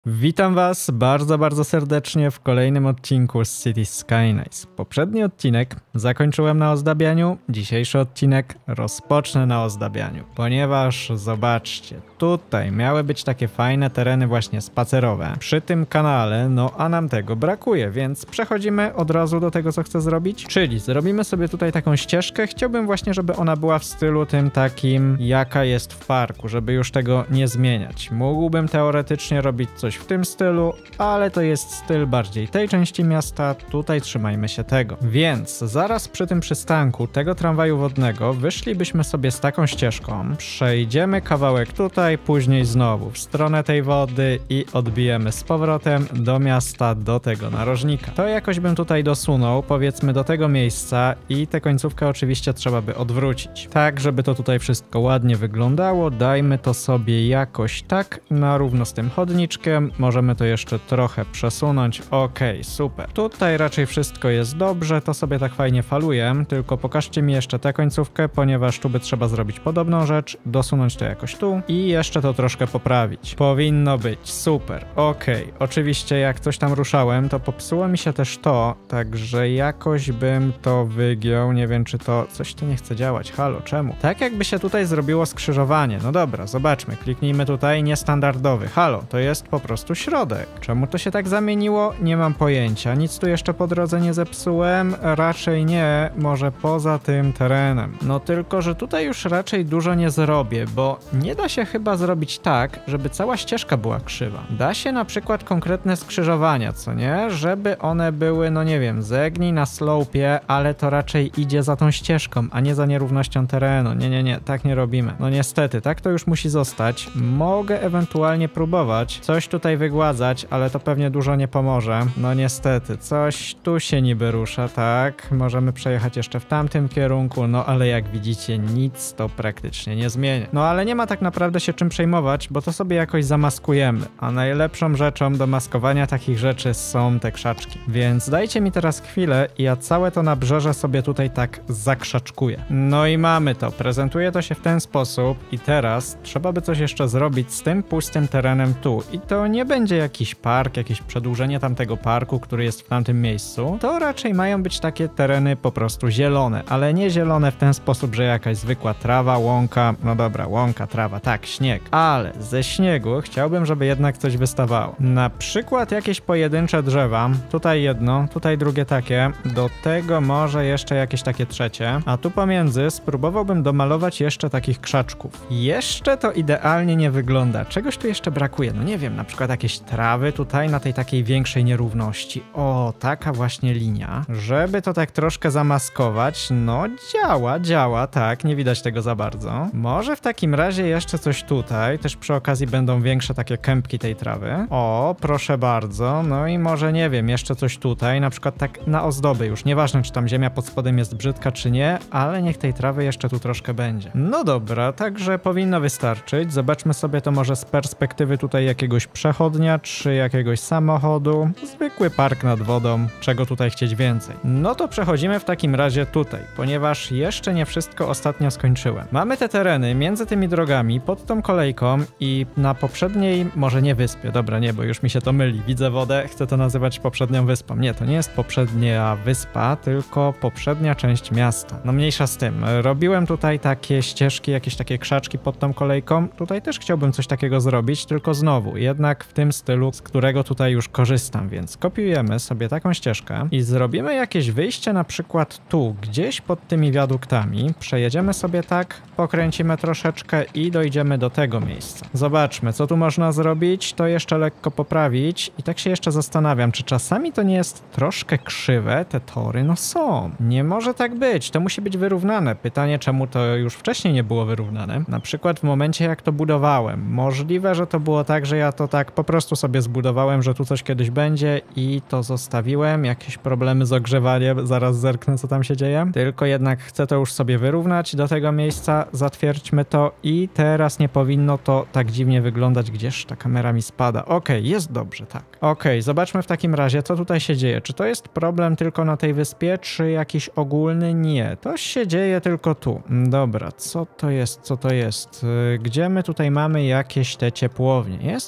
Witam Was bardzo serdecznie w kolejnym odcinku z Cities Skylines. Poprzedni odcinek zakończyłem na ozdabianiu, dzisiejszy odcinek rozpocznę na ozdabianiu, ponieważ zobaczcie, tutaj miały być takie fajne tereny właśnie spacerowe przy tym kanale, no a nam tego brakuje, więc przechodzimy od razu do tego, co chcę zrobić, czyli zrobimy sobie tutaj taką ścieżkę. Chciałbym właśnie, żeby ona była w stylu tym takim, jaka jest w parku, żeby już tego nie zmieniać. Mógłbym teoretycznie robić coś w tym stylu, ale to jest styl bardziej tej części miasta, tutaj trzymajmy się tego. Więc zaraz przy tym przystanku tego tramwaju wodnego wyszlibyśmy sobie z taką ścieżką, przejdziemy kawałek tutaj, później znowu w stronę tej wody i odbijemy z powrotem do miasta, do tego narożnika. To jakoś bym tutaj dosunął, powiedzmy do tego miejsca i tę końcówkę oczywiście trzeba by odwrócić. Tak, żeby to tutaj wszystko ładnie wyglądało, dajmy to sobie jakoś tak na równo z tym chodniczkiem. Możemy to jeszcze trochę przesunąć. Okej, super. Tutaj raczej wszystko jest dobrze, to sobie tak fajnie faluje, tylko pokażcie mi jeszcze tę końcówkę, ponieważ tu by trzeba zrobić podobną rzecz, dosunąć to jakoś tu i jeszcze to troszkę poprawić. Powinno być, super. Okej, oczywiście jak coś tam ruszałem, to popsuło mi się też to, także jakoś bym to wygiął, nie wiem czy to... Coś tu nie chce działać, halo, czemu? Tak jakby się tutaj zrobiło skrzyżowanie. No dobra, zobaczmy, kliknijmy tutaj, niestandardowy. Halo, to jest po prostu środek. Czemu to się tak zamieniło? Nie mam pojęcia. Nic tu jeszcze po drodze nie zepsułem? Raczej nie, może poza tym terenem. No tylko, że tutaj już raczej dużo nie zrobię, bo nie da się chyba zrobić tak, żeby cała ścieżka była krzywa. Da się na przykład konkretne skrzyżowania, co nie? Żeby one były, no nie wiem, zegnij na slopie, ale to raczej idzie za tą ścieżką, a nie za nierównością terenu. Nie, tak nie robimy. No niestety, tak to już musi zostać. Mogę ewentualnie próbować coś tutaj wygładzać, ale to pewnie dużo nie pomoże. No niestety, coś tu się niby rusza, tak? Możemy przejechać jeszcze w tamtym kierunku, no ale jak widzicie, nic to praktycznie nie zmienia. No ale nie ma tak naprawdę się czym przejmować, bo to sobie jakoś zamaskujemy, a najlepszą rzeczą do maskowania takich rzeczy są te krzaczki. Więc dajcie mi teraz chwilę i ja całe to nabrzeże sobie tutaj tak zakrzaczkuję. No i mamy to. Prezentuje to się w ten sposób i teraz trzeba by coś jeszcze zrobić z tym pustym terenem tu. I to nie będzie jakiś park, jakieś przedłużenie tamtego parku, który jest w tamtym miejscu. To raczej mają być takie tereny po prostu zielone, ale nie zielone w ten sposób, że jakaś zwykła trawa, łąka, no dobra, łąka, trawa, tak, śnieg. Ale ze śniegu chciałbym, żeby jednak coś wystawało. Na przykład jakieś pojedyncze drzewa, tutaj jedno, tutaj drugie takie, do tego może jeszcze jakieś takie trzecie, a tu pomiędzy spróbowałbym domalować jeszcze takich krzaczków. Jeszcze to idealnie nie wygląda. Czegoś tu jeszcze brakuje, no nie wiem, na przykład jakieś trawy tutaj na tej takiej większej nierówności. O, taka właśnie linia. Żeby to tak troszkę zamaskować, no działa, tak, nie widać tego za bardzo. Może w takim razie jeszcze coś tutaj, też przy okazji będą większe takie kępki tej trawy. O, proszę bardzo, no i może nie wiem, jeszcze coś tutaj, na przykład tak na ozdoby już, nieważne czy tam ziemia pod spodem jest brzydka czy nie, ale niech tej trawy jeszcze tu troszkę będzie. No dobra, także powinno wystarczyć. Zobaczmy sobie to może z perspektywy tutaj jakiegoś przechodnia, czy jakiegoś samochodu. Zwykły park nad wodą, czego tutaj chcieć więcej. No to przechodzimy w takim razie tutaj, ponieważ jeszcze nie wszystko ostatnio skończyłem. Mamy te tereny między tymi drogami, pod tą kolejką i na poprzedniej, może nie wyspie, dobra nie, bo już mi się to myli, widzę wodę, chcę to nazywać poprzednią wyspą. Nie, to nie jest poprzednia wyspa, tylko poprzednia część miasta. No mniejsza z tym. Robiłem tutaj takie ścieżki, jakieś takie krzaczki pod tą kolejką. Tutaj też chciałbym coś takiego zrobić, tylko znowu, jednak w tym stylu, z którego tutaj już korzystam, więc kopiujemy sobie taką ścieżkę i zrobimy jakieś wyjście na przykład tu, gdzieś pod tymi wiaduktami. Przejedziemy sobie tak, pokręcimy troszeczkę i dojdziemy do tego miejsca. Zobaczmy, co tu można zrobić, to jeszcze lekko poprawić i tak się jeszcze zastanawiam, czy czasami to nie jest troszkę krzywe, te tory? No są. Nie może tak być, to musi być wyrównane. Pytanie, czemu to już wcześniej nie było wyrównane? Na przykład w momencie, jak to budowałem. Możliwe, że to było tak, że ja to tak po prostu sobie zbudowałem, że tu coś kiedyś będzie i to zostawiłem. Jakieś problemy z ogrzewaniem, zaraz zerknę, co tam się dzieje. Tylko jednak chcę to już sobie wyrównać do tego miejsca, zatwierdźmy to i teraz nie powinno to tak dziwnie wyglądać, gdzież ta kamera mi spada. Okej, jest dobrze, tak. Okej, zobaczmy w takim razie, co tutaj się dzieje. Czy to jest problem tylko na tej wyspie, czy jakiś ogólny? Nie, to się dzieje tylko tu. Dobra, co to jest? Gdzie my tutaj mamy jakieś te ciepłownie? Jest ciepłownia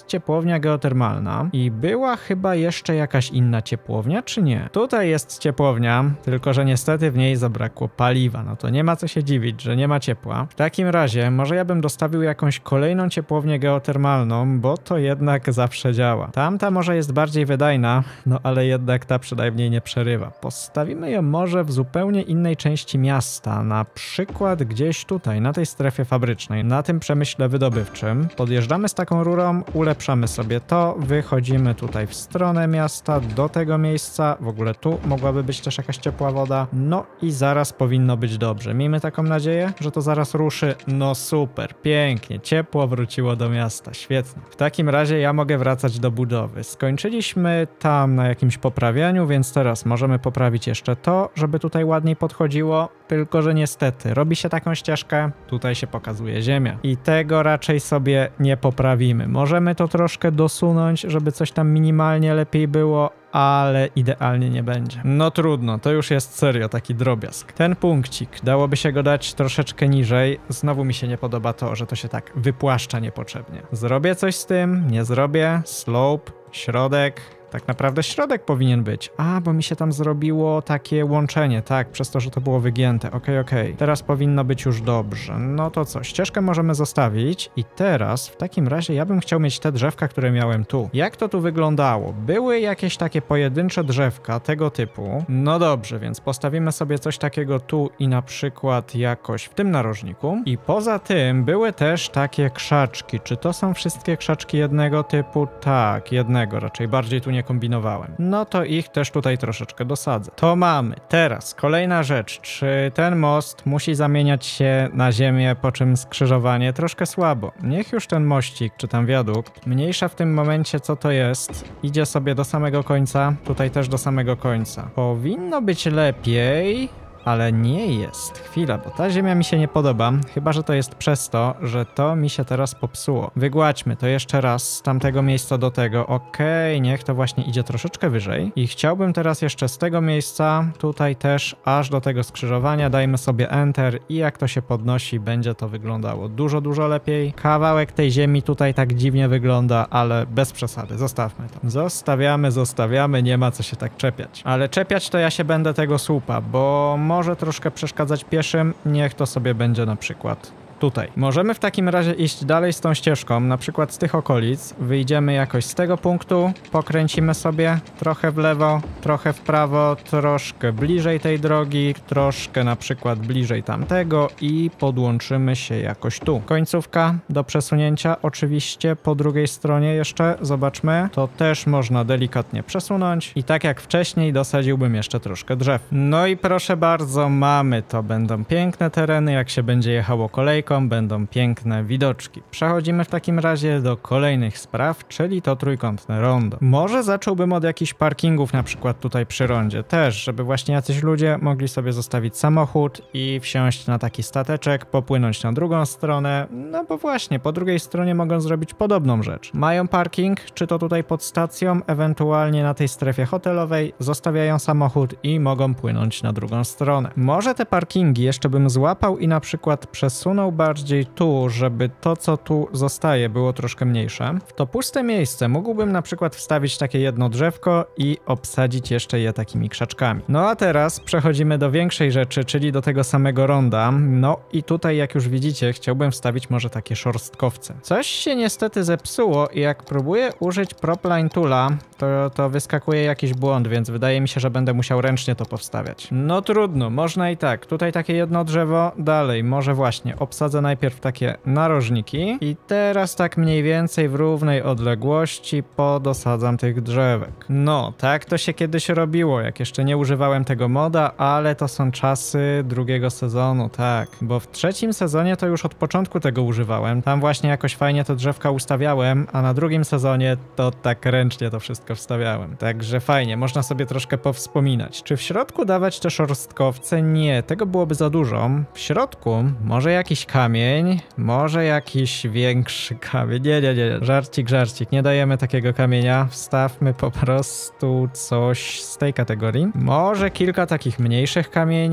ciepłownia geotermalna i była chyba jeszcze jakaś inna ciepłownia, czy nie? Tutaj jest ciepłownia, tylko że niestety w niej zabrakło paliwa. No to nie ma co się dziwić, że nie ma ciepła. W takim razie może ja bym dostawił jakąś kolejną ciepłownię geotermalną, bo to jednak zawsze działa. Tamta może jest bardziej wydajna, no ale jednak ta przynajmniej nie przerywa. Postawimy ją może w zupełnie innej części miasta, na przykład gdzieś tutaj, na tej strefie fabrycznej, na tym przemyśle wydobywczym. Podjeżdżamy z taką rurą, ulepszamy sobie to, wychodzimy tutaj w stronę miasta, do tego miejsca, w ogóle tu mogłaby być też jakaś ciepła woda, no i zaraz powinno być dobrze. Miejmy taką nadzieję, że to zaraz ruszy. No super, pięknie, ciepło wróciło do miasta, świetnie. W takim razie ja mogę wracać do budowy. Skończyliśmy tam na jakimś poprawianiu, więc teraz możemy poprawić jeszcze to, żeby tutaj ładniej podchodziło, tylko że niestety robi się taką ścieżkę, tutaj się pokazuje ziemia i tego raczej sobie nie poprawimy. Możemy to troszkę dosunąć, żeby coś tam minimalnie lepiej było, ale idealnie nie będzie. No trudno, to już jest serio taki drobiazg. Ten punkcik, dałoby się go dać troszeczkę niżej. Znowu mi się nie podoba to, że to się tak wypłaszcza niepotrzebnie. Zrobię coś z tym, nie zrobię. Slope, środek. Tak naprawdę środek powinien być. A, bo mi się tam zrobiło takie łączenie, tak, przez to, że to było wygięte. Okej. Teraz powinno być już dobrze. No to co, ścieżkę możemy zostawić i teraz w takim razie ja bym chciał mieć te drzewka, które miałem tu. Jak to tu wyglądało? Były jakieś takie pojedyncze drzewka tego typu. No dobrze, więc postawimy sobie coś takiego tu i na przykład jakoś w tym narożniku. I poza tym były też takie krzaczki. Czy to są wszystkie krzaczki jednego typu? Tak, jednego, raczej bardziej tu nie kombinowałem. No to ich też tutaj troszeczkę dosadzę. To mamy. Teraz kolejna rzecz. Czy ten most musi zamieniać się na ziemię, po czym skrzyżowanie? Troszkę słabo. Niech już ten mościk, czy tam wiadukt, mniejsza w tym momencie co to jest, idzie sobie do samego końca, tutaj też do samego końca. Powinno być lepiej, ale nie jest. Chwila, bo ta ziemia mi się nie podoba, chyba że to jest przez to, że to mi się teraz popsuło. Wygładźmy to jeszcze raz z tamtego miejsca do tego. Okej, niech to właśnie idzie troszeczkę wyżej. I chciałbym teraz jeszcze z tego miejsca, tutaj też, aż do tego skrzyżowania, dajmy sobie Enter i jak to się podnosi, będzie to wyglądało dużo lepiej. Kawałek tej ziemi tutaj tak dziwnie wygląda, ale bez przesady. Zostawmy to. Zostawiamy, nie ma co się tak czepiać. Ale czepiać to ja się będę tego słupa, bo może troszkę przeszkadzać pieszym, niech to sobie będzie na przykład tutaj. Możemy w takim razie iść dalej z tą ścieżką, na przykład z tych okolic, wyjdziemy jakoś z tego punktu, pokręcimy sobie trochę w lewo, trochę w prawo, troszkę bliżej tej drogi, troszkę na przykład bliżej tamtego i podłączymy się jakoś tu. Końcówka do przesunięcia oczywiście po drugiej stronie jeszcze, zobaczmy, to też można delikatnie przesunąć i tak jak wcześniej dosadziłbym jeszcze troszkę drzew. No i proszę bardzo, mamy to, będą piękne tereny, jak się będzie jechało kolejką, będą piękne widoczki. Przechodzimy w takim razie do kolejnych spraw, czyli to trójkątne rondo. Może zacząłbym od jakichś parkingów na przykład tutaj przy rondzie też, żeby właśnie jacyś ludzie mogli sobie zostawić samochód i wsiąść na taki stateczek, popłynąć na drugą stronę, no bo właśnie po drugiej stronie mogą zrobić podobną rzecz. Mają parking, czy to tutaj pod stacją, ewentualnie na tej strefie hotelowej, zostawiają samochód i mogą płynąć na drugą stronę. Może te parkingi jeszcze bym złapał i na przykład przesunął bardziej tu, żeby to, co tu zostaje, było troszkę mniejsze. W to puste miejsce mógłbym na przykład wstawić takie jedno drzewko i obsadzić jeszcze je takimi krzaczkami. No a teraz przechodzimy do większej rzeczy, czyli do tego samego ronda. No i tutaj, jak już widzicie, chciałbym wstawić może takie szorstkowce. Coś się niestety zepsuło i jak próbuję użyć Propline Toola, to wyskakuje jakiś błąd, więc wydaje mi się, że będę musiał ręcznie to powstawiać. No trudno, można i tak. Tutaj takie jedno drzewo, dalej, może właśnie obsadzę najpierw takie narożniki i teraz tak mniej więcej w równej odległości podosadzam tych drzewek. No, tak to się kiedyś robiło, jak jeszcze nie używałem tego moda, ale to są czasy drugiego sezonu, tak. Bo w trzecim sezonie to już od początku tego używałem. Tam właśnie jakoś fajnie te drzewka ustawiałem, a na drugim sezonie to tak ręcznie to wszystko wstawiałem. Także fajnie, można sobie troszkę powspominać. Czy w środku dawać te szorstkowce? Nie, tego byłoby za dużo. W środku może jakiś kamień, może jakiś większy kamień. Nie. Żarcik. Nie dajemy takiego kamienia. Wstawmy po prostu coś z tej kategorii. Może kilka takich mniejszych kamieni.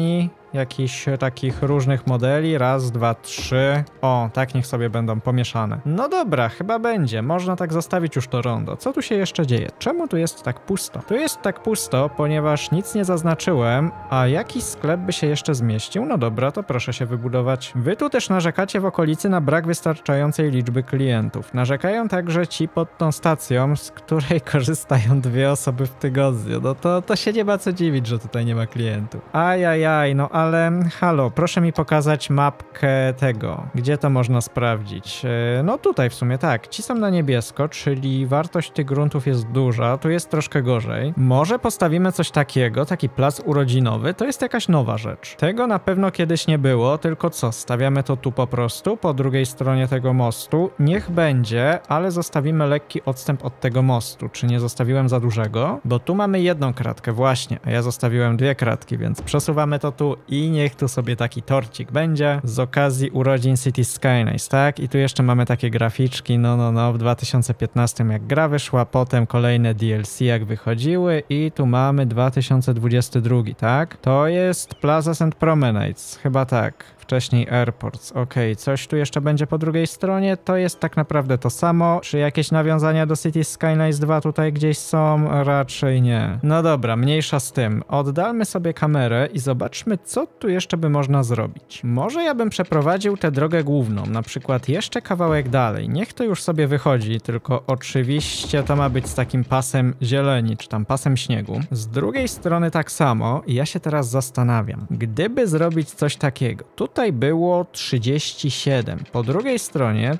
jakichś takich różnych modeli. Raz, dwa, trzy. O, tak niech sobie będą pomieszane. No dobra, chyba będzie. Można tak zostawić już to rondo. Co tu się jeszcze dzieje? Czemu tu jest tak pusto? Tu jest tak pusto, ponieważ nic nie zaznaczyłem, a jakiś sklep by się jeszcze zmieścił? No dobra, to proszę się wybudować. Wy tu też narzekacie w okolicy na brak wystarczającej liczby klientów. Narzekają także ci pod tą stacją, z której korzystają 2 osoby w tygodniu. No to się nie ma co dziwić, że tutaj nie ma klientów. Ajajaj, no ale halo, proszę mi pokazać mapkę tego. Gdzie to można sprawdzić? No tutaj w sumie tak. Ci są na niebiesko, czyli wartość tych gruntów jest duża. Tu jest troszkę gorzej. Może postawimy coś takiego, taki plac urodzinowy. To jest jakaś nowa rzecz. Tego na pewno kiedyś nie było, tylko co? Stawiamy to tu po prostu, po drugiej stronie tego mostu. Niech będzie, ale zostawimy lekki odstęp od tego mostu. Czy nie zostawiłem za dużego? Bo tu mamy 1 kratkę, właśnie, a ja zostawiłem 2 kratki, więc przesuwamy to tu i niech tu sobie taki torcik będzie z okazji urodzin Cities Skylines, tak? I tu jeszcze mamy takie graficzki, no, w 2015 jak gra wyszła, potem kolejne DLC jak wychodziły i tu mamy 2022, tak? To jest Plazas and Promenades, chyba tak. Wcześniej Airports. Okej, coś tu jeszcze będzie po drugiej stronie. To jest tak naprawdę to samo. Czy jakieś nawiązania do Cities Skylines 2 tutaj gdzieś są? Raczej nie. No dobra, mniejsza z tym. Oddalmy sobie kamerę i zobaczmy, co tu jeszcze by można zrobić. Może ja bym przeprowadził tę drogę główną, na przykład jeszcze kawałek dalej. Niech to już sobie wychodzi, tylko oczywiście to ma być z takim pasem zieleni, czy tam pasem śniegu. Z drugiej strony tak samo. I ja się teraz zastanawiam, gdyby zrobić coś takiego. Tutaj było 37. Po drugiej stronie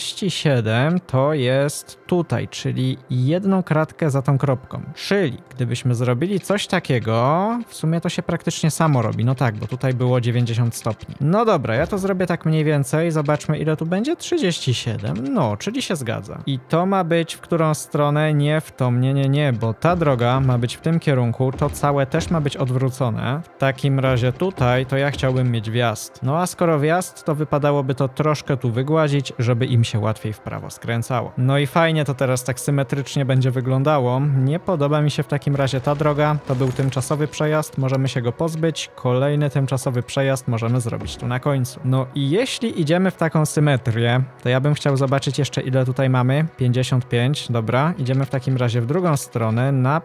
37 to jest tutaj, czyli 1 kratkę za tą kropką. Czyli gdybyśmy zrobili coś takiego, w sumie to się praktycznie samo robi. No tak, bo tutaj było 90 stopni. No dobra, ja to zrobię tak mniej więcej. Zobaczmy, ile tu będzie. 37. No, czyli się zgadza. I to ma być w którą stronę? Nie w tą. Nie, bo ta droga ma być w tym kierunku. To całe też ma być odwrócone. W takim razie tutaj to ja chciałbym mieć wjazd. No a skoro wjazd, to wypadałoby to troszkę tu wygładzić, żeby im się łatwiej w prawo skręcało. No i fajnie to teraz tak symetrycznie będzie wyglądało. Nie podoba mi się w takim razie ta droga. To był tymczasowy przejazd, możemy się go pozbyć. Kolejny tymczasowy przejazd możemy zrobić tu na końcu. No i jeśli idziemy w taką symetrię, to ja bym chciał zobaczyć jeszcze, ile tutaj mamy. 55, dobra. Idziemy w takim razie w drugą stronę na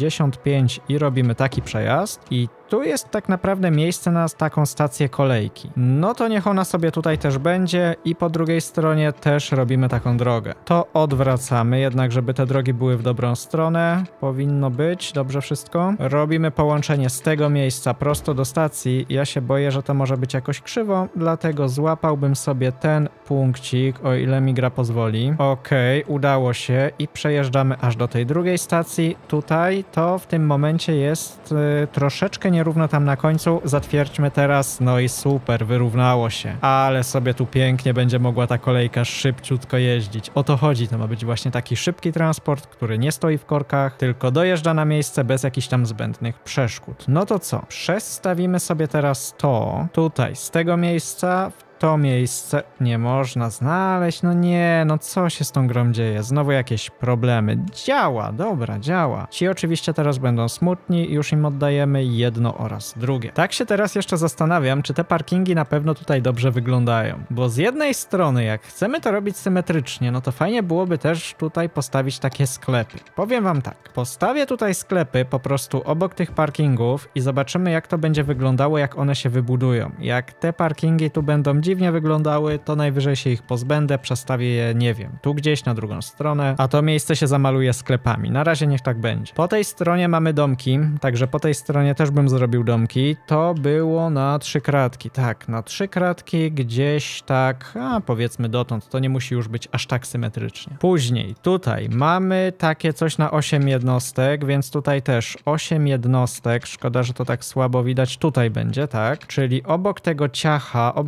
55 i robimy taki przejazd. I tu jest tak naprawdę miejsce na taką stację kolejki. No to niech ona sobie tutaj też będzie i po drugiej stronie też robimy taką drogę. To odwracamy, jednak żeby te drogi były w dobrą stronę. Powinno być, dobrze wszystko. Robimy połączenie z tego miejsca prosto do stacji. Ja się boję, że to może być jakoś krzywo, dlatego złapałbym sobie ten punkcik, o ile mi gra pozwoli. Okej, udało się i przejeżdżamy aż do tej drugiej stacji. Tutaj to w tym momencie jest troszeczkę nierówno tam na końcu. Zatwierdźmy teraz, no i super, wyrównało się. Ale sobie tu pięknie będzie mogła ta kolejka szybciutko jeździć. O to chodzi, to ma być właśnie taki szybki transport, który nie stoi w korkach, tylko dojeżdża na miejsce bez jakichś tam zbędnych przeszkód. No to co? Przestawimy sobie teraz to tutaj, z tego miejsca to miejsce nie można znaleźć, no nie, no co się z tą grą dzieje? Znowu jakieś problemy. Działa, dobra, działa. Ci oczywiście teraz będą smutni, już im oddajemy jedno oraz drugie. Tak się teraz jeszcze zastanawiam, czy te parkingi na pewno tutaj dobrze wyglądają. Bo z jednej strony, jak chcemy to robić symetrycznie, no to fajnie byłoby też tutaj postawić takie sklepy. Powiem wam tak, postawię tutaj sklepy po prostu obok tych parkingów i zobaczymy, jak to będzie wyglądało, jak one się wybudują. Jak te parkingi tu będą dziwnie wyglądały, to najwyżej się ich pozbędę, przestawię je, nie wiem, tu gdzieś na drugą stronę, a to miejsce się zamaluje sklepami. Na razie niech tak będzie. Po tej stronie mamy domki, także po tej stronie też bym zrobił domki. To było na 3 kratki, tak, na 3 kratki gdzieś tak, powiedzmy dotąd, to nie musi już być aż tak symetrycznie. Później, tutaj mamy takie coś na 8 jednostek, więc tutaj też 8 jednostek, szkoda, że to tak słabo widać, tutaj będzie, tak, czyli obok tego ciacha, obok tego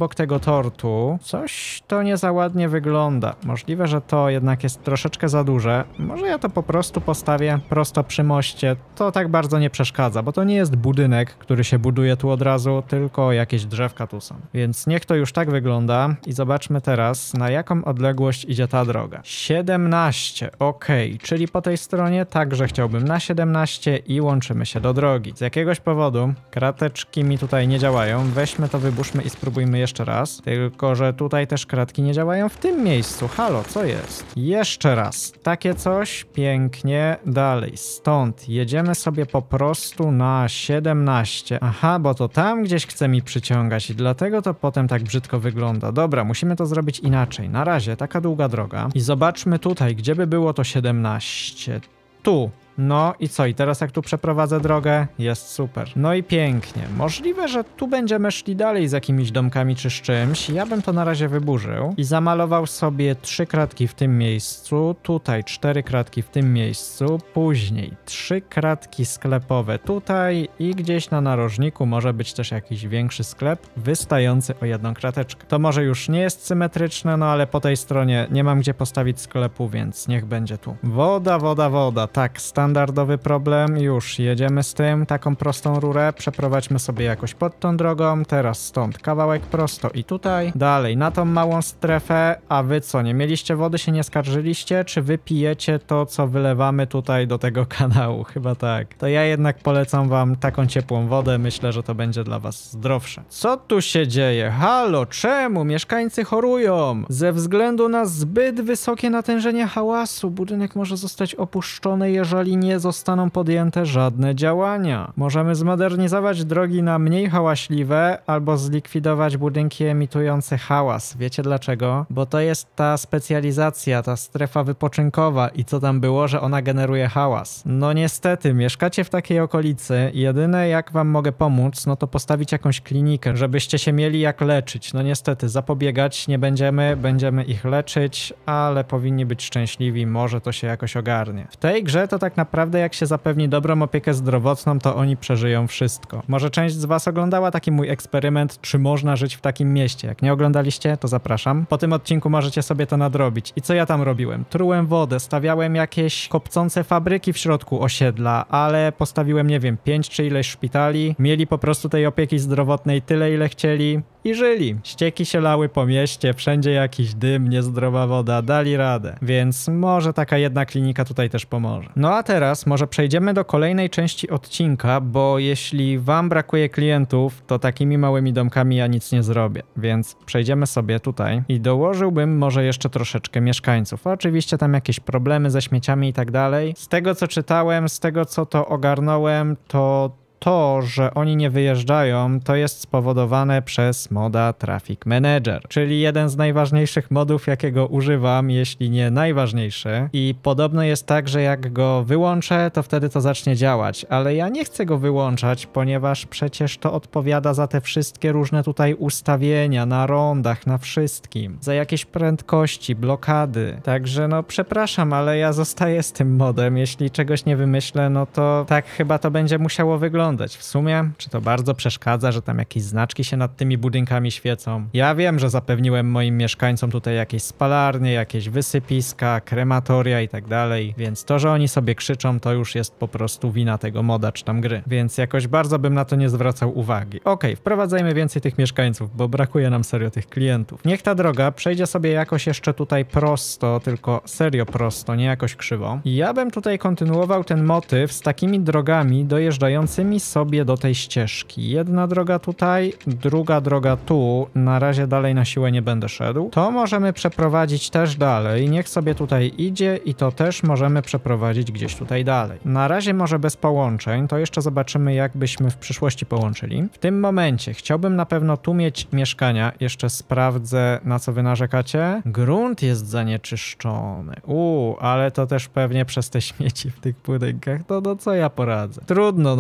tortu. Coś to nie za ładnie wygląda. Możliwe, że to jednak jest troszeczkę za duże. Może ja to po prostu postawię prosto przy moście. To tak bardzo nie przeszkadza, bo to nie jest budynek, który się buduje tu od razu, tylko jakieś drzewka tu są. Więc niech to już tak wygląda i zobaczmy teraz, na jaką odległość idzie ta droga. 17, okej, czyli po tej stronie także chciałbym na 17 i łączymy się do drogi. Z jakiegoś powodu krateczki mi tutaj nie działają. Weźmy to, wybuszmy i spróbujmy jeszcze raz. Tylko że tutaj też kratki nie działają w tym miejscu. Halo, co jest? Jeszcze raz. Takie coś. Pięknie. Dalej. Stąd jedziemy sobie po prostu na 17. Aha, bo to tam gdzieś chce mi przyciągać i dlatego to potem tak brzydko wygląda. Dobra, musimy to zrobić inaczej. Na razie taka długa droga. I zobaczmy tutaj, gdzie by było to 17. Tu. No i co? I teraz jak tu przeprowadzę drogę? Jest super. No i pięknie. Możliwe, że tu będziemy szli dalej z jakimiś domkami czy z czymś. Ja bym to na razie wyburzył i zamalował sobie 3 kratki w tym miejscu, tutaj 4 kratki w tym miejscu, później 3 kratki sklepowe tutaj i gdzieś na narożniku może być też jakiś większy sklep wystający o 1 krateczkę. To może już nie jest symetryczne, no ale po tej stronie nie mam gdzie postawić sklepu, więc niech będzie tu. Woda, woda, woda. Tak, standardowy problem, już jedziemy z tym, taką prostą rurę, przeprowadźmy sobie jakoś pod tą drogą, teraz stąd kawałek prosto i tutaj, dalej na tą małą strefę, a wy co, nie mieliście wody, się nie skarżyliście, czy wy pijecie to, co wylewamy tutaj do tego kanału? Chyba tak. To ja jednak polecam wam taką ciepłą wodę, myślę, że to będzie dla was zdrowsze. Co tu się dzieje? Halo, czemu? Mieszkańcy chorują! Ze względu na zbyt wysokie natężenie hałasu, budynek może zostać opuszczony, jeżeli nie zostaną podjęte żadne działania. Możemy zmodernizować drogi na mniej hałaśliwe albo zlikwidować budynki emitujące hałas. Wiecie dlaczego? Bo to jest ta specjalizacja, ta strefa wypoczynkowa i co tam było, że ona generuje hałas. No niestety, mieszkacie w takiej okolicy i jedyne jak wam mogę pomóc, no to postawić jakąś klinikę, żebyście się mieli jak leczyć. No niestety, zapobiegać nie będziemy, będziemy ich leczyć, ale powinni być szczęśliwi, może to się jakoś ogarnie. W tej grze to tak naprawdę jak się zapewni dobrą opiekę zdrowotną, to oni przeżyją wszystko. Może część z was oglądała taki mój eksperyment, czy można żyć w takim mieście. Jak nie oglądaliście, to zapraszam. Po tym odcinku możecie sobie to nadrobić. I co ja tam robiłem? Trułem wodę, stawiałem jakieś kopcące fabryki w środku osiedla, ale postawiłem, nie wiem, 5 czy ileś szpitali. Mieli po prostu tej opieki zdrowotnej tyle, ile chcieli. I żyli. Ścieki się lały po mieście, wszędzie jakiś dym, niezdrowa woda, dali radę. Więc może taka jedna klinika tutaj też pomoże. No a teraz może przejdziemy do kolejnej części odcinka, bo jeśli wam brakuje klientów, to takimi małymi domkami ja nic nie zrobię. Więc przejdziemy sobie tutaj i dołożyłbym może jeszcze troszeczkę mieszkańców. Oczywiście tam jakieś problemy ze śmieciami i tak dalej. Z tego co czytałem, z tego co to ogarnąłem, to, że oni nie wyjeżdżają, to jest spowodowane przez moda Traffic Manager, czyli jeden z najważniejszych modów, jakiego używam, jeśli nie najważniejszy. I podobno jest tak, że jak go wyłączę, to wtedy to zacznie działać, ale ja nie chcę go wyłączać, ponieważ przecież to odpowiada za te wszystkie różne tutaj ustawienia na rondach, na wszystkim, za jakieś prędkości, blokady. Także no przepraszam, ale ja zostaję z tym modem. Jeśli czegoś nie wymyślę, no to tak chyba to będzie musiało wyglądać. W sumie, czy to bardzo przeszkadza, że tam jakieś znaczki się nad tymi budynkami świecą? Ja wiem, że zapewniłem moim mieszkańcom tutaj jakieś spalarnie, jakieś wysypiska, krematoria i tak dalej, więc to, że oni sobie krzyczą, to już jest po prostu wina tego moda czy tam gry, więc jakoś bardzo bym na to nie zwracał uwagi. Okej, wprowadzajmy więcej tych mieszkańców, bo brakuje nam serio tych klientów. Niech ta droga przejdzie sobie jakoś jeszcze tutaj prosto, tylko serio prosto, nie jakoś krzywo. I ja bym tutaj kontynuował ten motyw z takimi drogami dojeżdżającymi sobie do tej ścieżki. Jedna droga tutaj, druga droga tu. Na razie dalej na siłę nie będę szedł. To możemy przeprowadzić też dalej. Niech sobie tutaj idzie i to też możemy przeprowadzić gdzieś tutaj dalej. Na razie może bez połączeń. To jeszcze zobaczymy, jak byśmy w przyszłości połączyli. W tym momencie chciałbym na pewno tu mieć mieszkania. Jeszcze sprawdzę, na co wy narzekacie. Grunt jest zanieczyszczony. Ale to też pewnie przez te śmieci w tych budynkach. No co ja poradzę? Trudno, no tak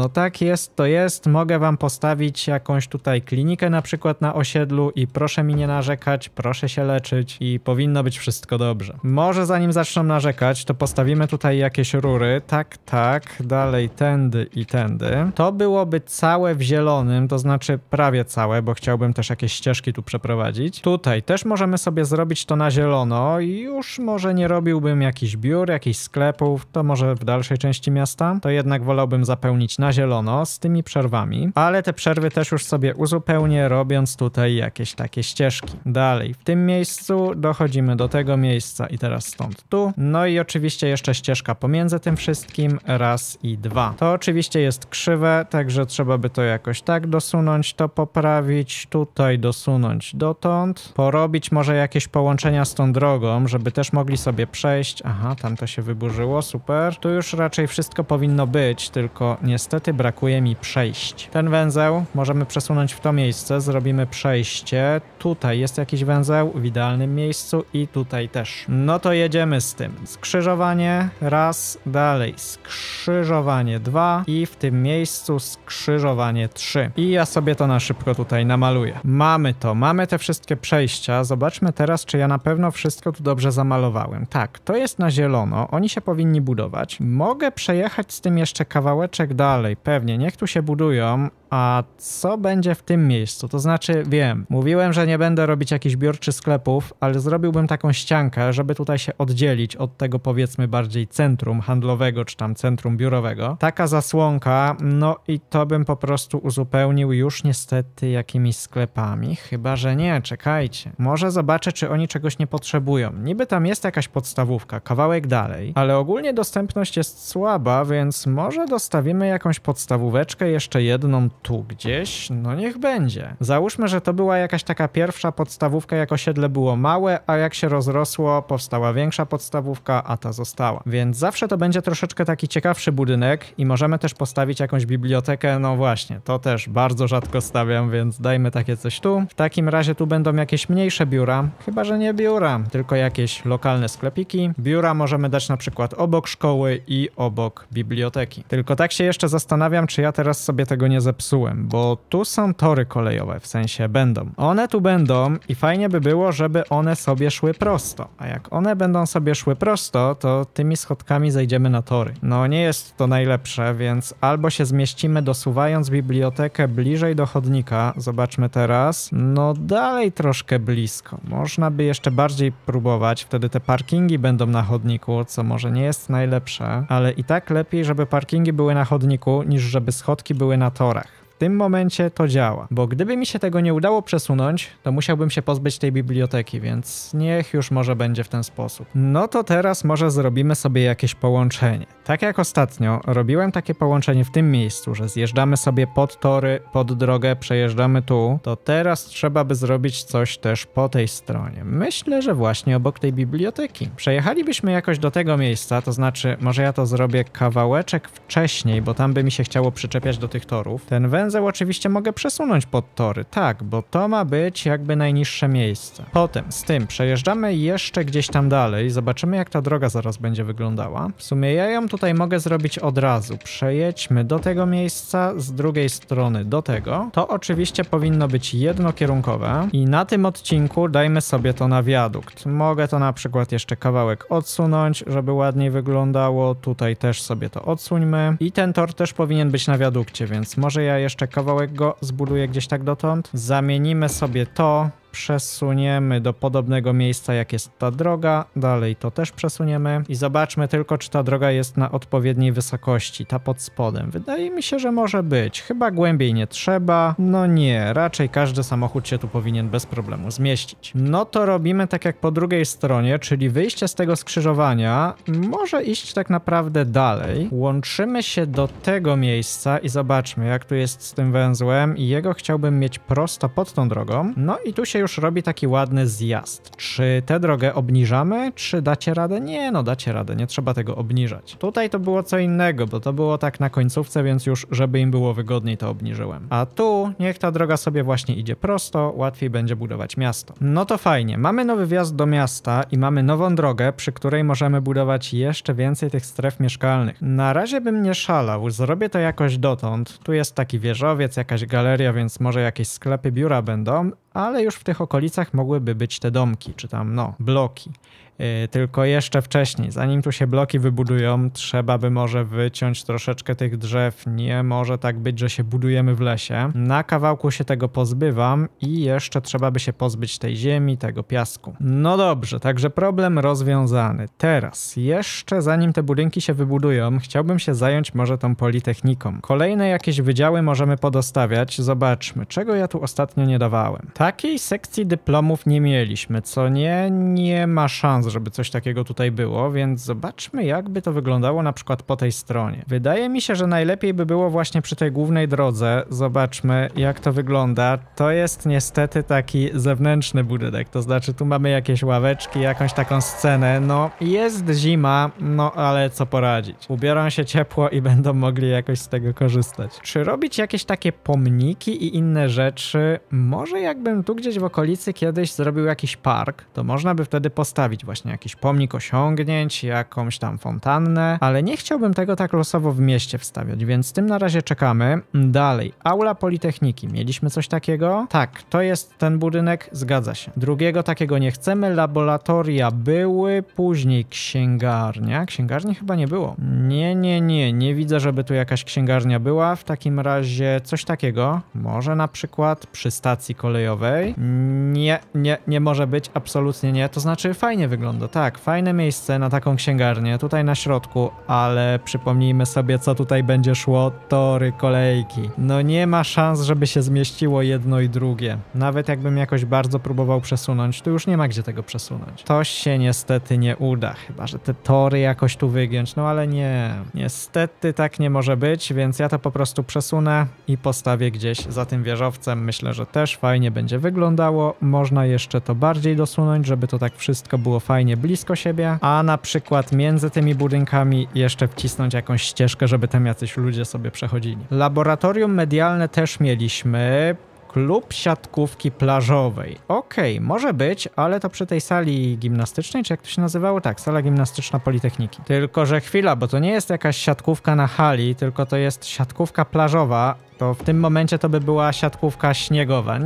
jest, to jest. Mogę wam postawić jakąś tutaj klinikę na przykład na osiedlu i proszę mi nie narzekać, proszę się leczyć i powinno być wszystko dobrze. Może zanim zaczną narzekać, to postawimy tutaj jakieś rury. Tak, dalej tędy i tędy. To byłoby całe w zielonym, to znaczy prawie całe, bo chciałbym też jakieś ścieżki tu przeprowadzić. Tutaj też możemy sobie zrobić to na zielono i już może nie robiłbym jakichś biur, jakichś sklepów, to może w dalszej części miasta. To jednak wolałbym zapełnić na zielono z tymi przerwami, ale te przerwy też już sobie uzupełnię, robiąc tutaj jakieś takie ścieżki. Dalej, w tym miejscu dochodzimy do tego miejsca i teraz stąd tu. No i oczywiście jeszcze ścieżka pomiędzy tym wszystkim, raz i dwa. To oczywiście jest krzywe, także trzeba by to jakoś tak dosunąć, to poprawić, tutaj dosunąć dotąd, porobić może jakieś połączenia z tą drogą, żeby też mogli sobie przejść. Aha, tam to się wyburzyło, super. Tu już raczej wszystko powinno być, tylko niestety brakuje mi przejść. Ten węzeł możemy przesunąć w to miejsce, zrobimy przejście. Tutaj jest jakiś węzeł w idealnym miejscu i tutaj też. No to jedziemy z tym. Skrzyżowanie, raz, dalej skrzyżowanie 2 i w tym miejscu skrzyżowanie 3. I ja sobie to na szybko tutaj namaluję. Mamy to, mamy te wszystkie przejścia. Zobaczmy teraz, czy ja na pewno wszystko tu dobrze zamalowałem. Tak, to jest na zielono, oni się powinni budować. Mogę przejechać z tym jeszcze kawałeczek dalej, pewnie, niech tu się budują. A co będzie w tym miejscu? To znaczy, wiem, mówiłem, że nie będę robić jakichś biur czy sklepów, ale zrobiłbym taką ściankę, żeby tutaj się oddzielić od tego, powiedzmy, bardziej centrum handlowego, czy tam centrum biurowego. Taka zasłonka, no i to bym po prostu uzupełnił już niestety jakimiś sklepami. Chyba że nie, czekajcie. Może zobaczę, czy oni czegoś nie potrzebują. Niby tam jest jakaś podstawówka, kawałek dalej, ale ogólnie dostępność jest słaba, więc może dostawimy jakąś podstawóweczkę, jeszcze jedną tu gdzieś, no niech będzie. Załóżmy, że to była jakaś taka pierwsza podstawówka, jak osiedle było małe, a jak się rozrosło, powstała większa podstawówka, a ta została. Więc zawsze to będzie troszeczkę taki ciekawszy budynek i możemy też postawić jakąś bibliotekę, no właśnie, to też bardzo rzadko stawiam, więc dajmy takie coś tu. W takim razie tu będą jakieś mniejsze biura, chyba że nie biura, tylko jakieś lokalne sklepiki. Biura możemy dać na przykład obok szkoły i obok biblioteki. Tylko tak się jeszcze zastanawiam, czy ja teraz sobie tego nie zepsułem, bo tu są tory kolejowe, w sensie będą. One tu będą i fajnie by było, żeby one sobie szły prosto. A jak one będą sobie szły prosto, to tymi schodkami zejdziemy na tory. No nie jest to najlepsze, więc albo się zmieścimy dosuwając bibliotekę bliżej do chodnika. Zobaczmy teraz. No dalej troszkę blisko. Można by jeszcze bardziej próbować, wtedy te parkingi będą na chodniku, co może nie jest najlepsze, ale i tak lepiej, żeby parkingi były na chodniku, niż żeby schodki były na torach. W tym momencie to działa, bo gdyby mi się tego nie udało przesunąć, to musiałbym się pozbyć tej biblioteki, więc niech już może będzie w ten sposób. No to teraz może zrobimy sobie jakieś połączenie. Tak jak ostatnio robiłem takie połączenie w tym miejscu, że zjeżdżamy sobie pod tory, pod drogę, przejeżdżamy tu, to teraz trzeba by zrobić coś też po tej stronie. Myślę, że właśnie obok tej biblioteki. Przejechalibyśmy jakoś do tego miejsca, to znaczy może ja to zrobię kawałeczek wcześniej, bo tam by mi się chciało przyczepiać do tych torów. Ten węzeł oczywiście mogę przesunąć pod tory, tak, bo to ma być jakby najniższe miejsce. Potem z tym przejeżdżamy jeszcze gdzieś tam dalej, zobaczymy jak ta droga zaraz będzie wyglądała. W sumie ja ją tutaj mogę zrobić od razu. Przejedźmy do tego miejsca, z drugiej strony do tego. To oczywiście powinno być jednokierunkowe i na tym odcinku dajmy sobie to na wiadukt. Mogę to na przykład jeszcze kawałek odsunąć, żeby ładniej wyglądało. Tutaj też sobie to odsuńmy. I ten tor też powinien być na wiadukcie, więc może ja jeszcze kawałek go zbuduję gdzieś tak dotąd. Zamienimy sobie to. Przesuniemy do podobnego miejsca, jak jest ta droga. Dalej to też przesuniemy. I zobaczmy tylko, czy ta droga jest na odpowiedniej wysokości. Ta pod spodem. Wydaje mi się, że może być. Chyba głębiej nie trzeba. No nie, raczej każdy samochód się tu powinien bez problemu zmieścić. No to robimy tak jak po drugiej stronie, czyli wyjście z tego skrzyżowania może iść tak naprawdę dalej. Łączymy się do tego miejsca i zobaczmy, jak tu jest z tym węzłem. I jego chciałbym mieć prosto pod tą drogą. No i tu się się już robi taki ładny zjazd. Czy tę drogę obniżamy, czy dacie radę? Nie, no dacie radę, nie trzeba tego obniżać. Tutaj to było co innego, bo to było tak na końcówce, więc już żeby im było wygodniej to obniżyłem. A tu niech ta droga sobie właśnie idzie prosto, łatwiej będzie budować miasto. No to fajnie, mamy nowy wjazd do miasta i mamy nową drogę, przy której możemy budować jeszcze więcej tych stref mieszkalnych. Na razie bym nie szalał, zrobię to jakoś dotąd. Tu jest taki wieżowiec, jakaś galeria, więc może jakieś sklepy, biura będą, ale już w tych okolicach mogłyby być te domki, czy tam, no, bloki. Tylko jeszcze wcześniej, zanim tu się bloki wybudują, trzeba by może wyciąć troszeczkę tych drzew. Nie może tak być, że się budujemy w lesie. Na kawałku się tego pozbywam i jeszcze trzeba by się pozbyć tej ziemi, tego piasku. No dobrze, także problem rozwiązany. Teraz, jeszcze zanim te budynki się wybudują, chciałbym się zająć może tą politechniką. Kolejne jakieś wydziały możemy podostawiać. Zobaczmy, czego ja tu ostatnio nie dawałem. Takiej sekcji dyplomów nie mieliśmy, co nie ma szans, żeby coś takiego tutaj było, więc zobaczmy, jakby to wyglądało na przykład po tej stronie. Wydaje mi się, że najlepiej by było właśnie przy tej głównej drodze. Zobaczmy, jak to wygląda. To jest niestety taki zewnętrzny budynek, to znaczy tu mamy jakieś ławeczki, jakąś taką scenę. No, jest zima, no ale co poradzić. Ubiorą się ciepło i będą mogli jakoś z tego korzystać. Czy robić jakieś takie pomniki i inne rzeczy? Może jakbym tu gdzieś w okolicy kiedyś zrobił jakiś park, to można by wtedy postawić właśnie jakiś pomnik osiągnięć, jakąś tam fontannę, ale nie chciałbym tego tak losowo w mieście wstawiać, więc z tym na razie czekamy. Dalej, aula Politechniki. Mieliśmy coś takiego? Tak, to jest ten budynek, zgadza się. Drugiego takiego nie chcemy, laboratoria były, później księgarnia. Księgarni chyba nie było. Nie widzę, żeby tu jakaś księgarnia była. W takim razie coś takiego. Może na przykład przy stacji kolejowej. Nie może być, absolutnie nie. To znaczy fajnie wygląda. Tak, fajne miejsce na taką księgarnię, tutaj na środku, ale przypomnijmy sobie, co tutaj będzie szło, tory, kolejki. No nie ma szans, żeby się zmieściło jedno i drugie. Nawet jakbym jakoś bardzo próbował przesunąć, to już nie ma gdzie tego przesunąć. To się niestety nie uda, chyba że te tory jakoś tu wygiąć, no ale nie. Niestety tak nie może być, więc ja to po prostu przesunę i postawię gdzieś za tym wieżowcem. Myślę, że też fajnie będzie wyglądało. Można jeszcze to bardziej dosunąć, żeby to tak wszystko było fajnie blisko siebie, a na przykład między tymi budynkami jeszcze wcisnąć jakąś ścieżkę, żeby tam jacyś ludzie sobie przechodzili. Laboratorium medialne też mieliśmy. Klub siatkówki plażowej. Okej, może być, ale to przy tej sali gimnastycznej, czy jak to się nazywało? Tak, sala gimnastyczna Politechniki. Tylko że chwila, bo to nie jest jakaś siatkówka na hali, tylko to jest siatkówka plażowa. To w tym momencie to by była siatkówka śniegowa.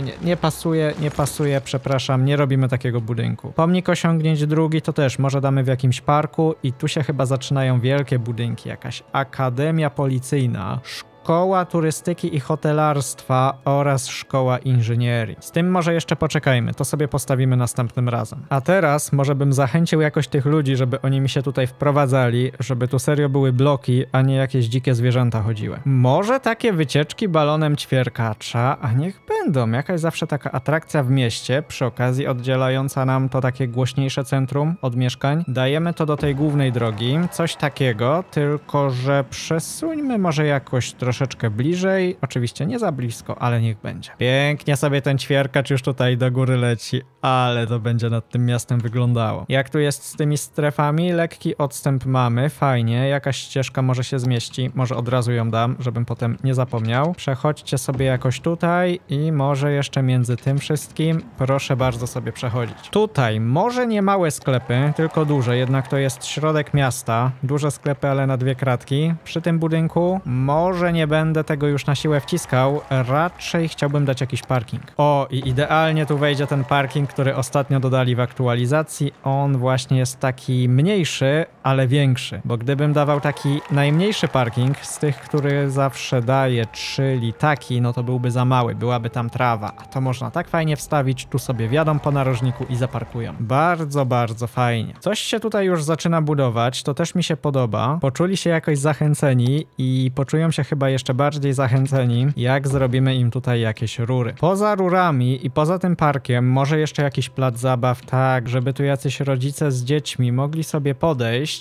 Nie pasuje, przepraszam, nie robimy takiego budynku. Pomnik osiągnięć drugi to też może damy w jakimś parku i tu się chyba zaczynają wielkie budynki, jakaś akademia policyjna, szkoła turystyki i hotelarstwa oraz szkoła inżynierii. Z tym może jeszcze poczekajmy, to sobie postawimy następnym razem. A teraz może bym zachęcił jakoś tych ludzi, żeby oni mi się tutaj wprowadzali, żeby tu serio były bloki, a nie jakieś dzikie zwierzęta chodziły. Może takie wycieczki balonem ćwierkacza, a niech będą. Jakaś zawsze taka atrakcja w mieście, przy okazji oddzielająca nam to takie głośniejsze centrum od mieszkań. Dajemy to do tej głównej drogi, coś takiego, tylko że przesuńmy może jakoś troszeczkę bliżej. Oczywiście nie za blisko, ale niech będzie. Pięknie sobie ten ćwierkacz już tutaj do góry leci, ale to będzie nad tym miastem wyglądało. Jak tu jest z tymi strefami? Lekki odstęp mamy, fajnie. Jakaś ścieżka może się zmieści, może od razu ją dam, żebym potem nie zapomniał. Przechodźcie sobie jakoś tutaj i może jeszcze między tym wszystkim, proszę bardzo sobie przechodzić. Tutaj może nie małe sklepy, tylko duże, jednak to jest środek miasta. Duże sklepy, ale na dwie kratki. Przy tym budynku może nie będę tego już na siłę wciskał, raczej chciałbym dać jakiś parking. O, i idealnie tu wejdzie ten parking, który ostatnio dodali w aktualizacji. On właśnie jest taki mniejszy, ale większy, bo gdybym dawał taki najmniejszy parking z tych, który zawsze daje, czyli taki, no to byłby za mały, byłaby tam trawa, a to można tak fajnie wstawić, tu sobie wjadą po narożniku i zaparkują. Bardzo, bardzo fajnie. Coś się tutaj już zaczyna budować, to też mi się podoba. Poczuli się jakoś zachęceni i poczują się chyba jeszcze bardziej zachęceni, jak zrobimy im tutaj jakieś rury. Poza rurami i poza tym parkiem może jeszcze jakiś plac zabaw, tak, żeby tu jacyś rodzice z dziećmi mogli sobie podejść.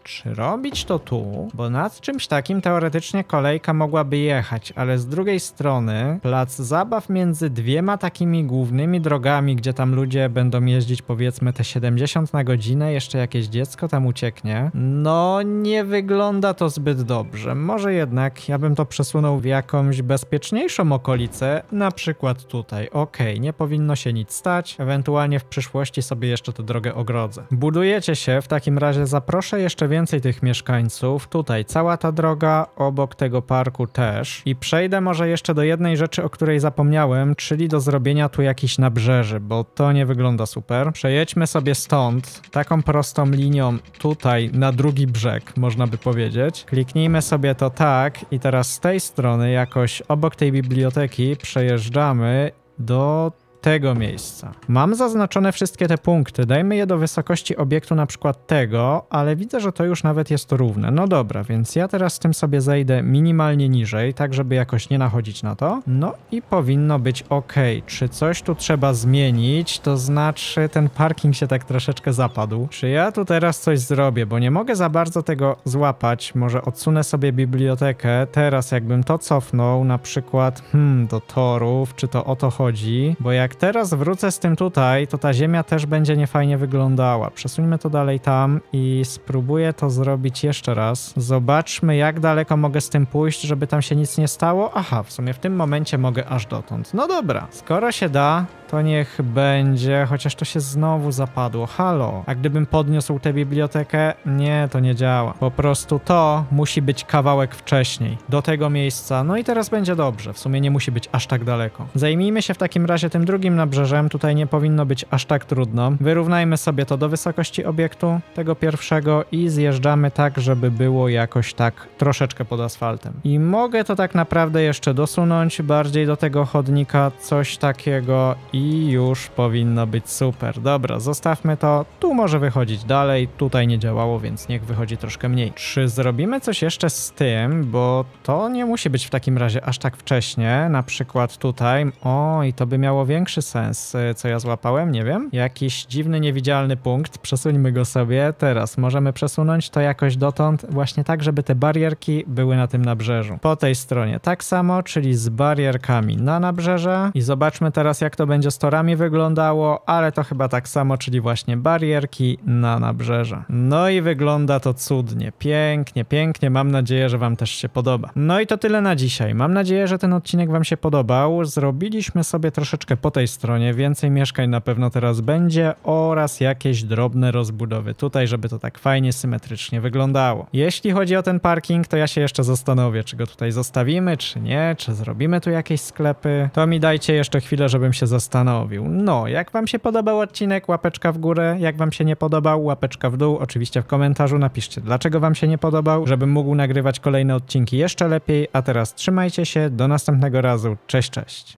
czy robić to tu? Bo nad czymś takim teoretycznie kolejka mogłaby jechać, ale z drugiej strony plac zabaw między dwiema takimi głównymi drogami, gdzie tam ludzie będą jeździć powiedzmy te 70 na godzinę, jeszcze jakieś dziecko tam ucieknie. No nie wygląda to zbyt dobrze. Może jednak ja bym to przesunął w jakąś bezpieczniejszą okolicę, na przykład tutaj. Okej, nie powinno się nic stać, ewentualnie w przyszłości sobie jeszcze tę drogę ogrodzę. Budujecie się, w takim razie zaproszę jeszcze więcej tych mieszkańców. Tutaj cała ta droga, obok tego parku też. I przejdę może jeszcze do jednej rzeczy, o której zapomniałem, czyli do zrobienia tu jakichś nabrzeży, bo to nie wygląda super. Przejedźmy sobie stąd taką prostą linią tutaj na drugi brzeg, można by powiedzieć. Kliknijmy sobie to tak i teraz z tej strony jakoś obok tej biblioteki przejeżdżamy do tego miejsca. Mam zaznaczone wszystkie te punkty, dajmy je do wysokości obiektu na przykład tego, ale widzę, że to już nawet jest równe. No dobra, więc ja teraz z tym sobie zejdę minimalnie niżej, tak żeby jakoś nie nachodzić na to. No i powinno być ok. Czy coś tu trzeba zmienić? To znaczy ten parking się tak troszeczkę zapadł. Czy ja tu teraz coś zrobię, bo nie mogę za bardzo tego złapać. Może odsunę sobie bibliotekę. Teraz jakbym to cofnął na przykład do torów, czy to o to chodzi? Bo jak teraz wrócę z tym tutaj, to ta ziemia też będzie niefajnie wyglądała. Przesuńmy to dalej tam i spróbuję to zrobić jeszcze raz. Zobaczmy, jak daleko mogę z tym pójść, żeby tam się nic nie stało. Aha, w sumie w tym momencie mogę aż dotąd. No dobra, skoro się da, to niech będzie, chociaż to się znowu zapadło. Halo, a gdybym podniósł tę bibliotekę? Nie, to nie działa. Po prostu to musi być kawałek wcześniej. Do tego miejsca. No i teraz będzie dobrze. W sumie nie musi być aż tak daleko. Zajmijmy się w takim razie tym drugim nabrzeżem. Tutaj nie powinno być aż tak trudno. Wyrównajmy sobie to do wysokości obiektu tego pierwszego i zjeżdżamy tak, żeby było jakoś tak troszeczkę pod asfaltem. I mogę to tak naprawdę jeszcze dosunąć bardziej do tego chodnika, coś takiego i już powinno być super. Dobra, zostawmy to. Tu może wychodzić dalej. Tutaj nie działało, więc niech wychodzi troszkę mniej. Czy zrobimy coś jeszcze z tym, bo to nie musi być w takim razie aż tak wcześnie. Na przykład tutaj. O, i to by miało większy sens. Co ja złapałem? Nie wiem. Jakiś dziwny, niewidzialny punkt. Przesuńmy go sobie. Teraz możemy przesunąć to jakoś dotąd, właśnie tak, żeby te barierki były na tym nabrzeżu. Po tej stronie tak samo, czyli z barierkami na nabrzeże. I zobaczmy teraz, jak to będzie z torami wyglądało, ale to chyba tak samo, czyli właśnie barierki na nabrzeże. No i wygląda to cudnie. Pięknie, pięknie. Mam nadzieję, że wam też się podoba. No i to tyle na dzisiaj. Mam nadzieję, że ten odcinek wam się podobał. Zrobiliśmy sobie troszeczkę po tej stronie. Więcej mieszkań na pewno teraz będzie oraz jakieś drobne rozbudowy tutaj, żeby to tak fajnie, symetrycznie wyglądało. Jeśli chodzi o ten parking, to ja się jeszcze zastanowię, czy go tutaj zostawimy, czy nie, czy zrobimy tu jakieś sklepy. To mi dajcie jeszcze chwilę, żebym się zastanowił. No, jak wam się podobał odcinek, łapeczka w górę. Jak wam się nie podobał, łapeczka w dół. Oczywiście w komentarzu napiszcie, dlaczego wam się nie podobał, żebym mógł nagrywać kolejne odcinki jeszcze lepiej. A teraz trzymajcie się, do następnego razu. Cześć, cześć.